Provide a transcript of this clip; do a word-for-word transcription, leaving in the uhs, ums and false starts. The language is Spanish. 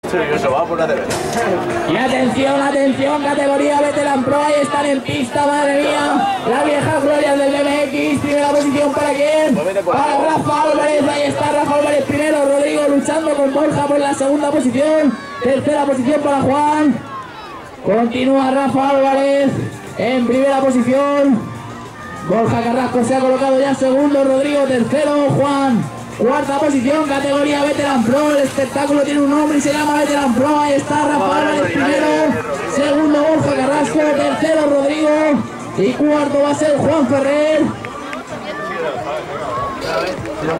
Sí, eso va por una cerveza. Y atención, atención, categoría Veteran Pro, ahí están en pista, madre mía. Las viejas glorias del B M X, primera posición para quién? Para Rafa Álvarez, ahí está Rafa Álvarez primero, Rodrigo luchando con Borja por la segunda posición. Tercera posición para Juan. Continúa Rafa Álvarez en primera posición. Borja Carrasco se ha colocado ya segundo, Rodrigo tercero, Juan. Cuarta posición, categoría Veteran Pro, el espectáculo tiene un nombre y se llama Veteran Pro, ahí está Rafa Álvarez primero, segundo Borja Carrasco, tercero Rodrigo y cuarto va a ser Juan Ferrer.